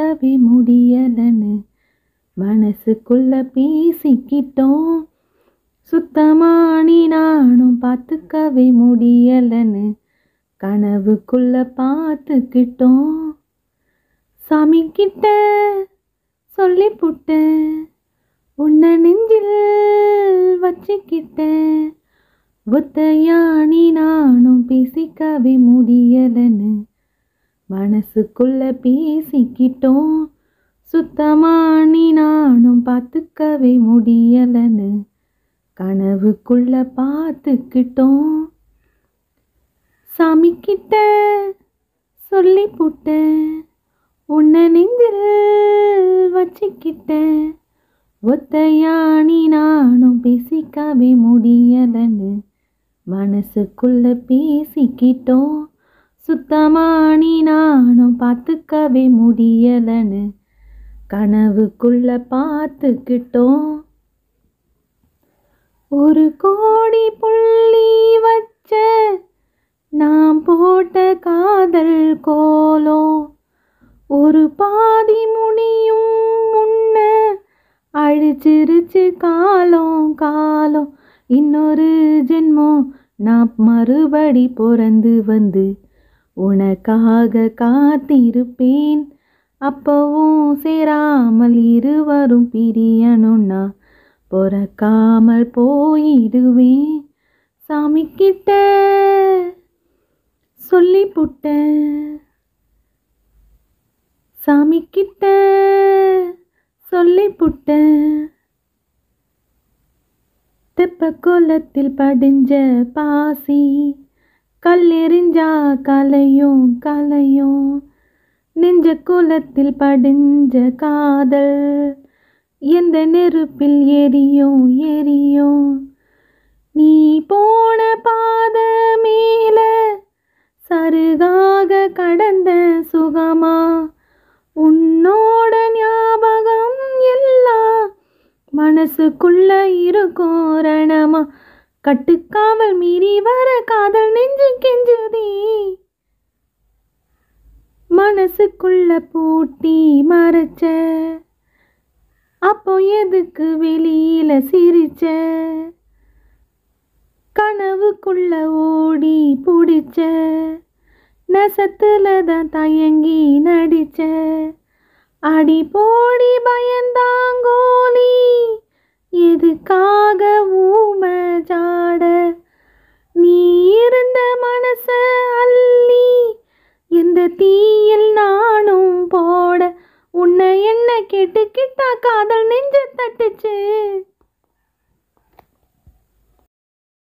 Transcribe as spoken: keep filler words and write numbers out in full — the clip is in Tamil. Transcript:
பார்த்துக்கவே முடியலன்னு மனசுக்குள்ள பேசிக்கிட்டோம். சுத்தமா நீ நானும் பார்த்துக்கவே முடியலன்னு கனவுக்குள்ள பார்த்துக்கிட்டோம். சாமி கிட்ட சொல்லி புட்டேன், உன்னை நெஞ்சில் வச்சுக்கிட்டேன். ஒத்தையா நீ நானும் பேசிக்கவே முடியலன்னு மனசுக்குள்ள பேசிக்கிட்டோம். சுத்தமா நீ நானும் பார்த்துக்கவே முடியலன்னு கனவுக்குள்ள பார்த்துக்கிட்டோம். சாமி கிட்ட சொல்லி புட்டேன், உன்னை நெஞ்சில் வச்சுக்கிட்டேன். ஒத்தையா நீ நானும் பேசிக்கவே முடியலன்னு மனசுக்குள்ள பேசிக்கிட்டோம். சுத்தமா நீ நானும் பார்த்துக்கவே முடியலன்னு கனவுக்குள்ள பார்த்துக்கிட்டோம். ஒரு கோடி புள்ளி வச்ச நாம் போட்ட காதல் கோலம் ஒரு பாதி முனியும் முன்ன அழிச்சிருச்சு காலம் காலம். இன்னொரு ஜென்மம் நான் மறுபடி பிறந்து வந்து உனக்காக காத்திருப்பேன். அப்பவும் சேராமல் இருவரும் பிரியணும்னா பொறக்காமல் போயிடுவேன். சாமி கிட்ட சொல்லி புட்டேன், சாமி கிட்ட சொல்லி புட்டேன். தெப்ப கோலத்தில் படிஞ்ச பாசி கல்லெறிஞ்சா கலையும் கலையும். நெஞ்ச கோலத்தில் படிஞ்ச காதல் எந்த நெருப்பில் எரியும் எரியும். நீ போன பாத மேல சருகாக கடந்த சுகமா உன்னோட ஞாபகம் எல்லாம் மனசுக்குள்ள இருக்கும் ரணமா. கட்டுக்காவல் மீறி வர காதல் நெஞ்சு கெஞ்சுதே, மனசுக்குள்ள பூட்டி மறைச்ச அப்போ எதுக்கு வெளியில சிரிச்ச. கனவுக்குள்ள ஓடி பிடிச்ச நெசத்துல தான் தயங்கி நடிச்ச. அடி போடி பயந்தாங்கோலி எதுக்காக ஊமை ஜாட. நீ இருந்த மனச அள்ளி எந்த தீயில் நானும் போட. உன்னை என்ன கேட்டுக்கிட்டா காதல் நெஞ்ச தட்டுச்சு.